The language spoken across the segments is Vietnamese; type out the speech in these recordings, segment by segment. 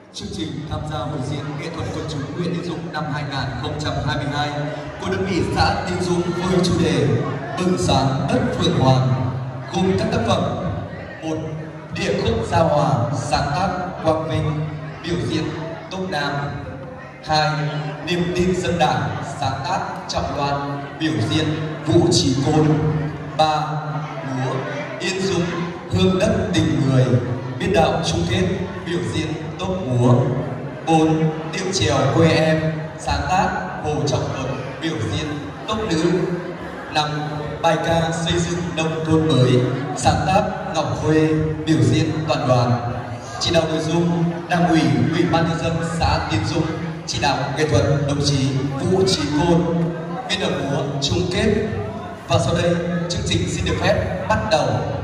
Chương trình tham gia biểu diễn nghệ thuật quần chúng huyện Yên Dũng năm 2022 của đơn vị xã Yên Dũng với chủ đề Bừng sáng đất Phượng Hoàng, gồm các tác phẩm: 1. Địa khúc giao hòa, sáng tác Quang Vinh, biểu diễn Tông Nam. 2. Niềm tin dân đảng, sáng tác Trọng Loan, biểu diễn Vũ Trí Côn. 3. Múa Yên Dũng, hương đất tình người, biên đạo chung kết, biểu diễn tốp múa. 4. Điệu chèo quê em, sáng tác Hồ Trọng Tuấn, biểu diễn tốp nữ. 5. Bài ca xây dựng nông thôn mới, sáng tác Ngọc Huê, biểu diễn toàn đoàn. Chỉ đạo nội dung Đảng ủy, Ủy ban nhân dân xã Yên Dũng, chỉ đạo nghệ thuật đồng chí Vũ Trí Côn, biên đạo múa chung kết. Và sau đây chương trình xin được phép bắt đầu.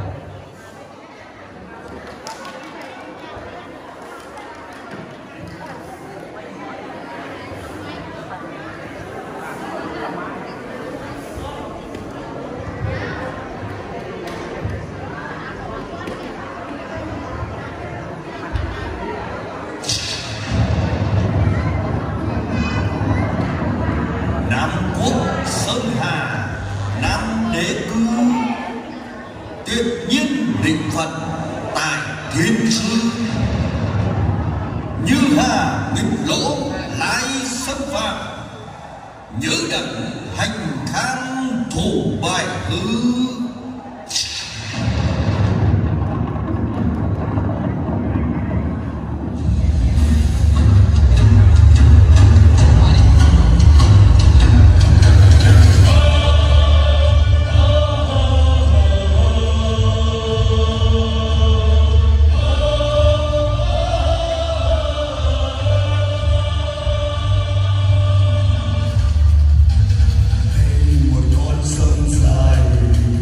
Tuyệt nhiên định phận tại thiên sư, như hà nghịch lỗ lại xâm phạm, nhớ đặng hành khang thủ bại hư. Một con sông dài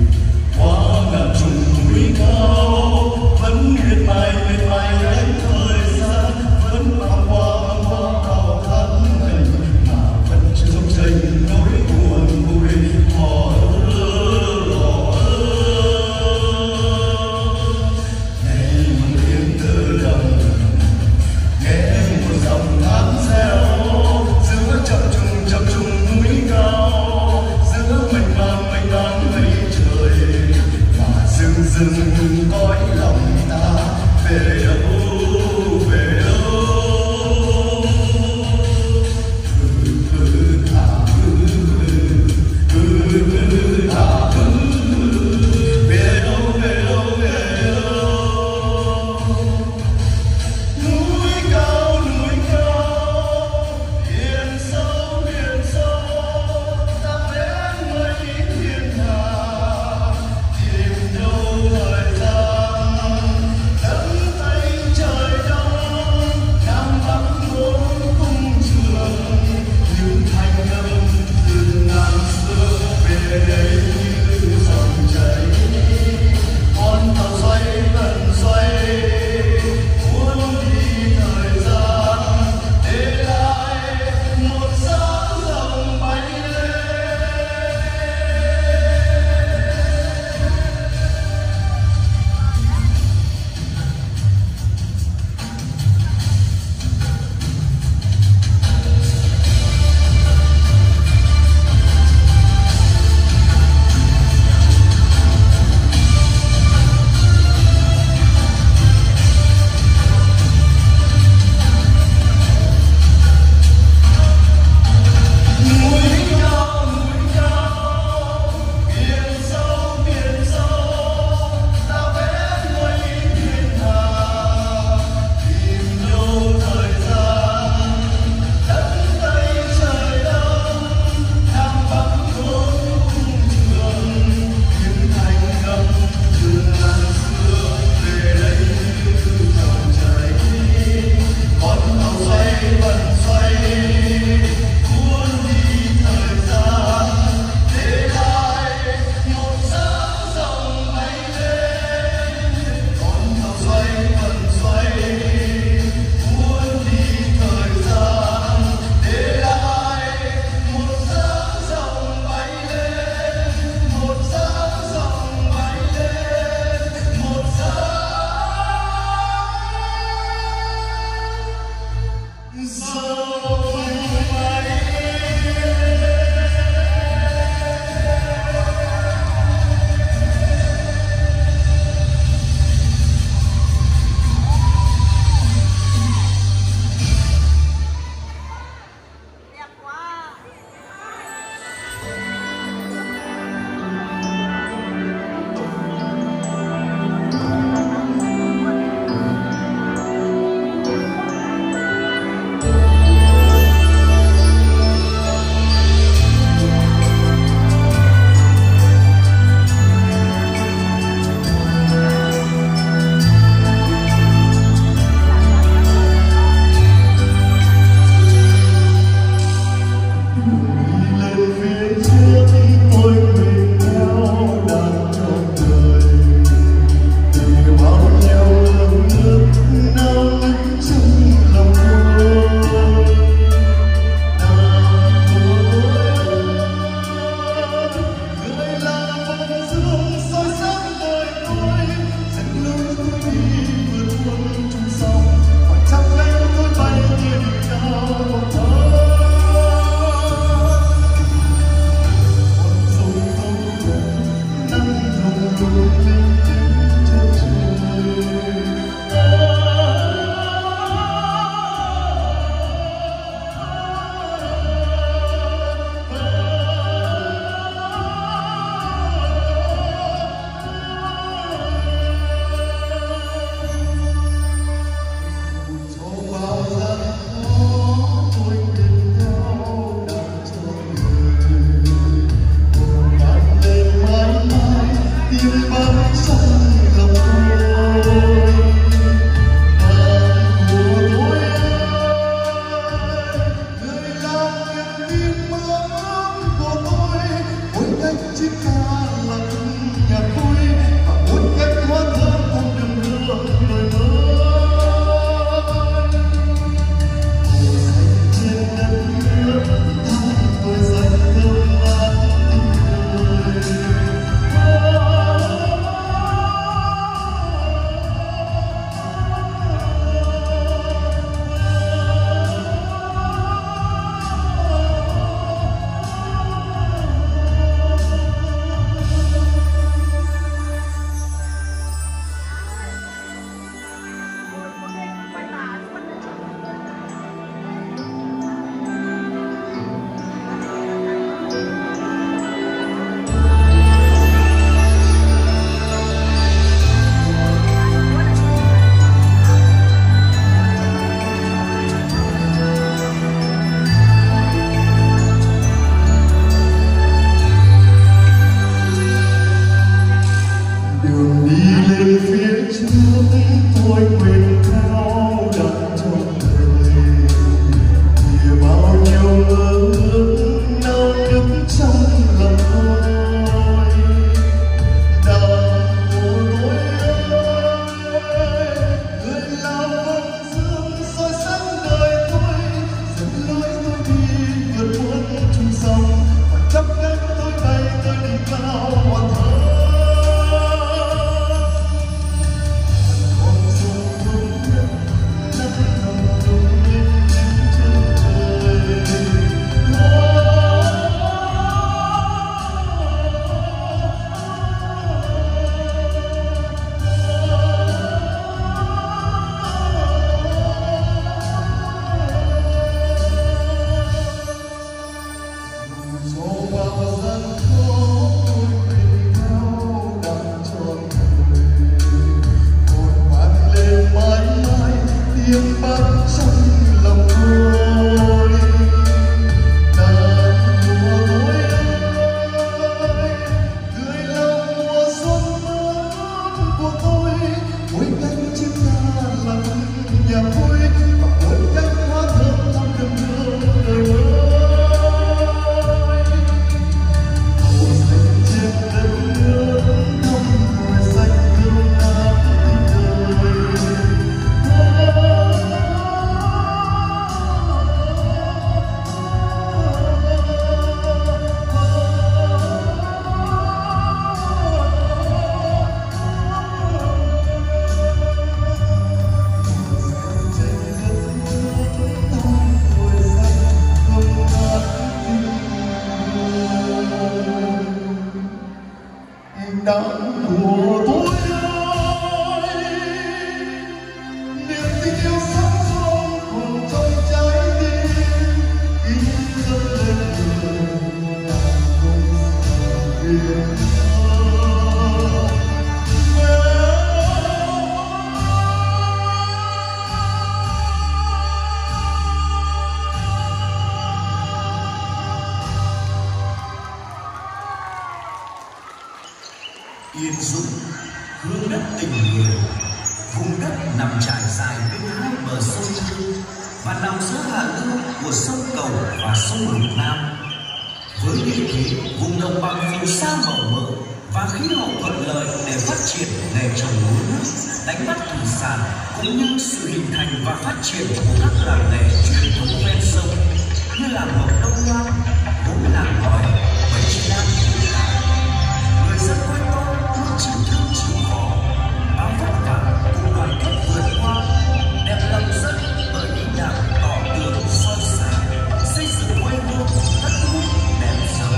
nằm trải dài bên hai bờ sông Hương và nằm giữa hạ lưu của sông Cầu và sông Lục Nam. Với địa thế vùng đồng bằng phù sa màu mỡ và khí hậu thuận lợi để phát triển nghề trồng lúa nước, đánh bắt thủy sản cũng như sự hình thành và phát triển của các làng nghề truyền thống ven sông như làng mộc Đông Loan, gốm làng ngói, bánh lan thủ cá. Người dân quê tôi luôn chịu thương chịu khó, bao vất vả cùng đoàn kết vượt qua, đẹp lòng dân bởi những đảng tỏ tường soi sáng, xây dựng quê hương đất nước đẹp giàu.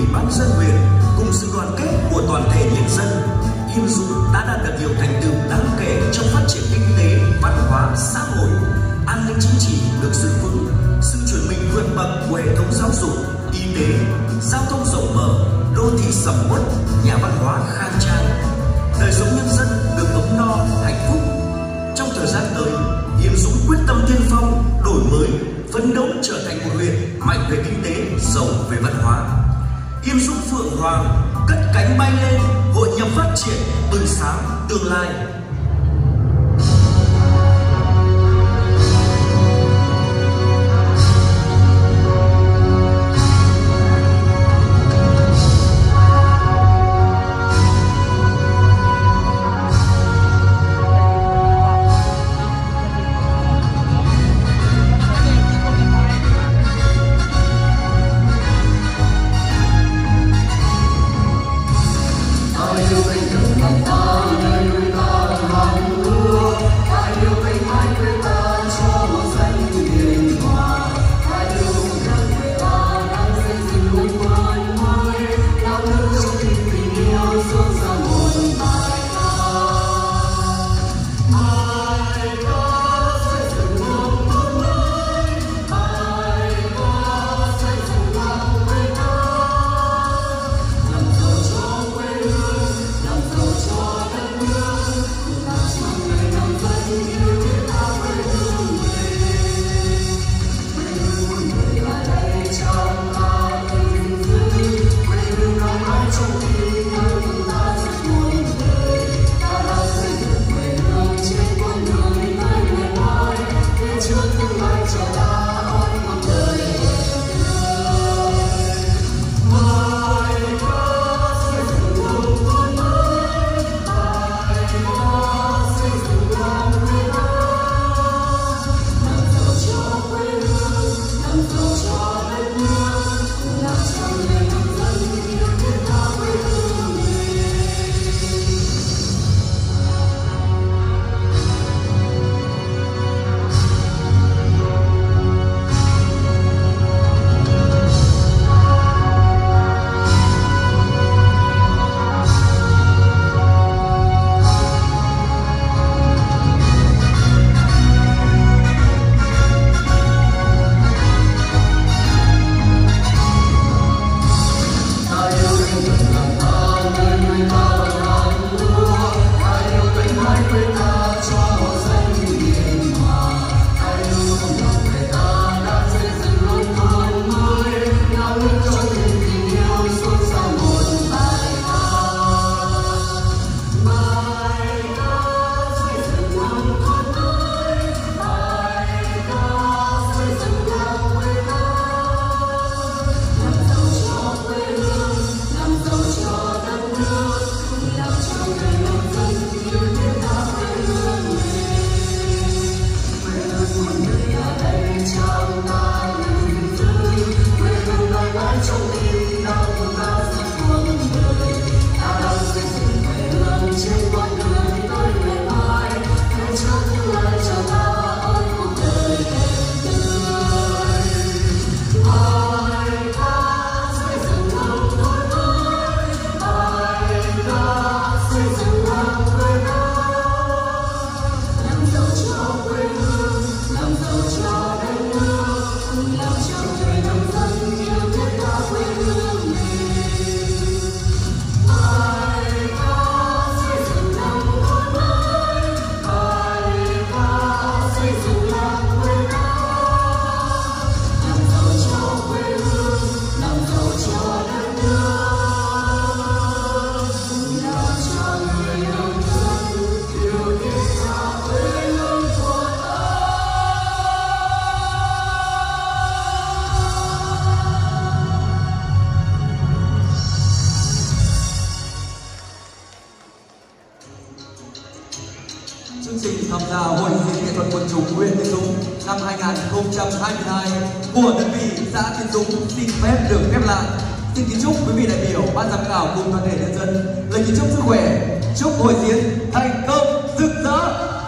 ban dân huyện cùng sự đoàn kết của toàn thể nhân dân, Yên Dũng đã đạt được nhiều thành tựu đáng kể trong phát triển kinh tế, văn hóa, xã hội, an ninh chính trị được giữ vững, sự chuyển mình vượt bậc của hệ thống giáo dục, y tế, giao thông rộng mở, đô thị sầm uất, nhà văn hóa khang trang, đời sống nhân dân được ấm no, hạnh phúc. Trong thời gian tới, Yên Dũng quyết tâm tiên phong, đổi mới, phấn đấu trở thành một huyện mạnh về kinh tế, giàu về văn hóa. Yên Dũng Phượng Hoàng cất cánh bay lên, hội nhập phát triển, bừng sáng tương lai. Chương trình tham gia hội diễn nghệ thuật quần chúng huyện Yên Dũng năm 2022 của đơn vị xã Yên Dũng xin phép được khép lại. Xin kính chúc quý vị đại biểu, ban giám khảo cùng toàn thể nhân dân lời kính chúc sức khỏe, chúc hội diễn thành công rực rỡ.